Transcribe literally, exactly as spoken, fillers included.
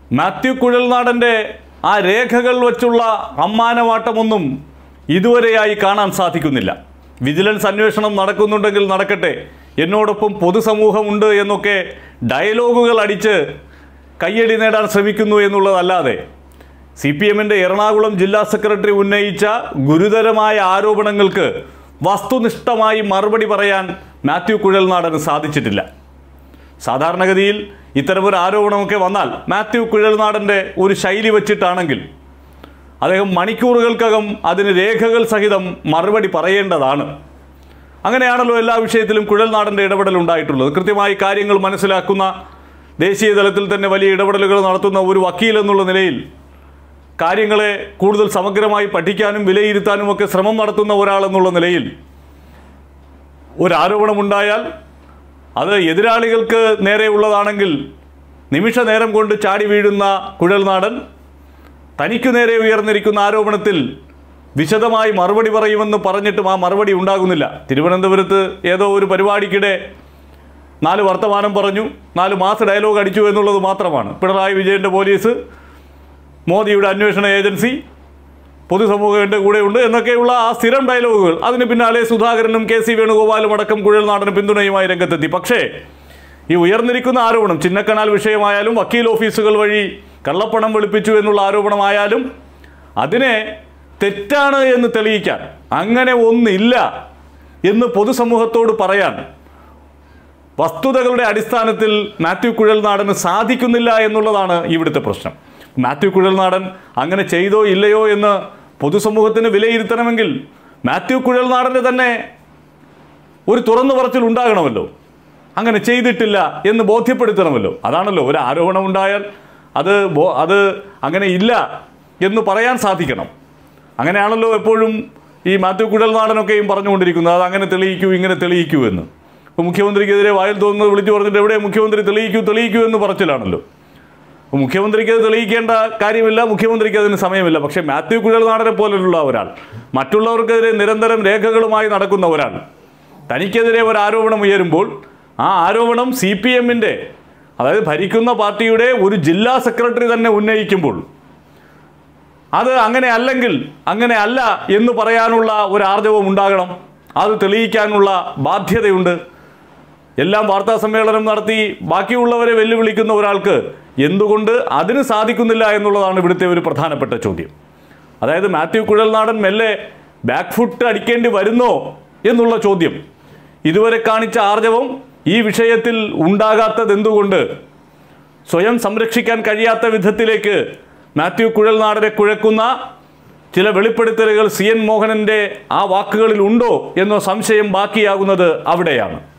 മാത്യു കുഴൽനാടൻ്റെ ആ രേഖകൾ വച്ചുള്ള അമ്മാനവാട്ടമൊന്നും ഇതുവരെയായി കാണാൻ സാധിക്കുന്നില്ല. വിജിലൻസ് അന്വേഷണം നടക്കുന്നുണ്ടെങ്കിൽ നടക്കട്ടെ, എന്നോടൊപ്പം പൊതുസമൂഹമുണ്ട് എന്നൊക്കെ ഡയലോഗുകൾ അടിച്ച് കയ്യടി നേടാൻ ശ്രമിക്കുന്നു എന്നുള്ളതല്ലാതെ സി പി എമ്മിൻ്റെ എറണാകുളം ജില്ലാ സെക്രട്ടറി ഉന്നയിച്ച ഗുരുതരമായ ആരോപണങ്ങൾക്ക് വസ്തുനിഷ്ഠമായി മറുപടി പറയാൻ മാത്യു കുഴൽനാടന് സാധിച്ചിട്ടില്ല. സാധാരണഗതിയിൽ ഇത്തരമൊരു ആരോപണമൊക്കെ വന്നാൽ മാത്യു കുഴൽനാടൻ്റെ ഒരു ശൈലി വച്ചിട്ടാണെങ്കിൽ അദ്ദേഹം മണിക്കൂറുകൾക്കകം അതിന് രേഖകൾ സഹിതം മറുപടി പറയേണ്ടതാണ്. അങ്ങനെയാണല്ലോ എല്ലാ വിഷയത്തിലും കുഴൽനാടൻ്റെ ഇടപെടൽ ഉണ്ടായിട്ടുള്ളത്. കൃത്യമായി കാര്യങ്ങൾ മനസ്സിലാക്കുന്ന, ദേശീയ തലത്തിൽ തന്നെ വലിയ ഇടപെടലുകൾ നടത്തുന്ന ഒരു വക്കീൽ എന്നുള്ള നിലയിൽ കാര്യങ്ങളെ കൂടുതൽ സമഗ്രമായി പഠിക്കാനും വിലയിരുത്താനും ഒക്കെ ശ്രമം നടത്തുന്ന ഒരാളെന്നുള്ള നിലയിൽ ഒരാരോപണമുണ്ടായാൽ അത് എതിരാളികൾക്ക് നേരെയുള്ളതാണെങ്കിൽ നിമിഷ നേരം കൊണ്ട് ചാടി വീഴുന്ന കുഴൽനാടൻ തനിക്കു നേരെ ഉയർന്നിരിക്കുന്ന ആരോപണത്തിൽ വിശദമായി മറുപടി പറയുമെന്ന് പറഞ്ഞിട്ടും ആ മറുപടി ഉണ്ടാകുന്നില്ല. തിരുവനന്തപുരത്ത് ഏതോ ഒരു പരിപാടിക്കിടെ നാല് വർത്തമാനം പറഞ്ഞു, നാല് മാസ ഡയലോഗ് അടിച്ചു എന്നുള്ളത് മാത്രമാണ്. പിണറായി വിജയൻ്റെ പോലീസ്, മോദിയുടെ അന്വേഷണ ഏജൻസി, പൊതുസമൂഹം എൻ്റെ കൂടെയുണ്ട് എന്നൊക്കെയുള്ള ആ സ്ഥിരം ഡയലോഗുകൾ. അതിന് പിന്നാലെ സുധാകരനും കെ സി വേണുഗോപാലും അടക്കം കുഴൽനാടന് പിന്തുണയുമായി രംഗത്തെത്തി. പക്ഷേ ഈ ഉയർന്നിരിക്കുന്ന ആരോപണം ചിന്നക്കനാൽ വിഷയമായാലും വക്കീൽ ഓഫീസുകൾ വഴി കള്ളപ്പണം വെളുപ്പിച്ചു എന്നുള്ള ആരോപണമായാലും അതിനെ തെറ്റാണ് എന്ന് തെളിയിക്കാൻ, അങ്ങനെ ഒന്നില്ല എന്ന് പൊതുസമൂഹത്തോട് പറയാൻ വസ്തുതകളുടെ അടിസ്ഥാനത്തിൽ മാത്യു കുഴൽനാടന് സാധിക്കുന്നില്ല എന്നുള്ളതാണ് ഇവിടുത്തെ പ്രശ്നം. മാത്യു കുഴൽനാടൻ അങ്ങനെ ചെയ്തോ ഇല്ലയോ എന്ന് പൊതുസമൂഹത്തിന് വിലയിരുത്തണമെങ്കിൽ മാത്യു കുഴൽനാടൻ്റെ തന്നെ ഒരു തുറന്നു പറച്ചിൽ ഉണ്ടാകണമല്ലോ. അങ്ങനെ ചെയ്തിട്ടില്ല എന്ന് ബോധ്യപ്പെടുത്തണമല്ലോ. അതാണല്ലോ ഒരു ആരോപണം ഉണ്ടായാൽ അത് അത് അങ്ങനെ ഇല്ല എന്ന് പറയാൻ സാധിക്കണം. അങ്ങനെയാണല്ലോ എപ്പോഴും ഈ മാത്യു കുഴൽനാടനൊക്കെയും പറഞ്ഞുകൊണ്ടിരിക്കുന്നത്, അത് അങ്ങനെ തെളിയിക്കൂ ഇങ്ങനെ തെളിയിക്കൂ എന്ന്. ഇപ്പോൾ മുഖ്യമന്ത്രിക്കെതിരെ വായിൽ തോന്നുന്നത് വിളിച്ചു പറഞ്ഞിട്ട് എവിടെ മുഖ്യമന്ത്രി തെളിയിക്കൂ തെളിയിക്കൂ എന്ന് പറച്ചിലാണല്ലോ. അപ്പോൾ മുഖ്യമന്ത്രിക്ക് അത് തെളിയിക്കേണ്ട കാര്യമില്ല, മുഖ്യമന്ത്രിക്ക് അതിന് സമയമില്ല. പക്ഷേ മാത്യു കുഴൽനാടനെ പോലുള്ള ഒരാൾ, മറ്റുള്ളവർക്കെതിരെ നിരന്തരം രേഖകളുമായി നടക്കുന്ന ഒരാൾ, തനിക്കെതിരെ ഒരു ആരോപണം ഉയരുമ്പോൾ ആ ആരോപണം സി പി എമ്മിൻ്റെ, അതായത് ഭരിക്കുന്ന പാർട്ടിയുടെ ഒരു ജില്ലാ സെക്രട്ടറി തന്നെ ഉന്നയിക്കുമ്പോൾ അത് അങ്ങനെ അല്ലെങ്കിൽ അങ്ങനെ അല്ല എന്ന് പറയാനുള്ള ഒരു ആർജവം ഉണ്ടാകണം. അത് തെളിയിക്കാനുള്ള ബാധ്യതയുണ്ട്. എല്ലാം വാർത്താ സമ്മേളനം നടത്തി ബാക്കിയുള്ളവരെ വെല്ലുവിളിക്കുന്ന ഒരാൾക്ക് എന്തുകൊണ്ട് അതിന് സാധിക്കുന്നില്ല എന്നുള്ളതാണ് ഇവിടുത്തെ ഒരു പ്രധാനപ്പെട്ട ചോദ്യം. അതായത് മാത്യു കുഴൽനാടൻ മെല്ലെ ബാക്ക് ഫുട്ട് അടിക്കേണ്ടി വരുന്നോ എന്നുള്ള ചോദ്യം. ഇതുവരെ കാണിച്ച ആർജവം ഈ വിഷയത്തിൽ ഉണ്ടാകാത്തത് എന്തുകൊണ്ട്? സ്വയം സംരക്ഷിക്കാൻ കഴിയാത്ത വിധത്തിലേക്ക് മാത്യു കുഴൽനാടനെ കുഴക്കുന്ന ചില വെളിപ്പെടുത്തലുകൾ സി എൻ മോഹനൻ്റെ ആ വാക്കുകളിൽ ഉണ്ടോ എന്ന സംശയം ബാക്കിയാകുന്നത് അവിടെയാണ്.